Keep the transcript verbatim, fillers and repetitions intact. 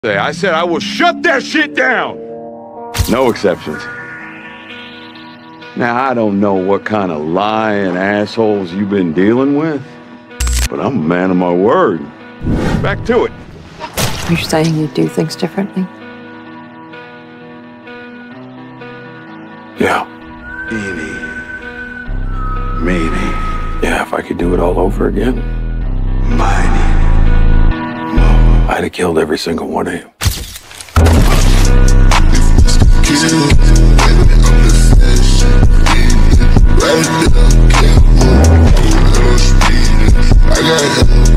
I said I will shut that shit down! No exceptions. Now, I don't know what kind of lying assholes you've been dealing with, but I'm a man of my word. Back to it. You're saying you do things differently? Yeah. Eeny, meeny. Yeah, if I could do it all over again. Miny. I'd have killed every single one of you. I got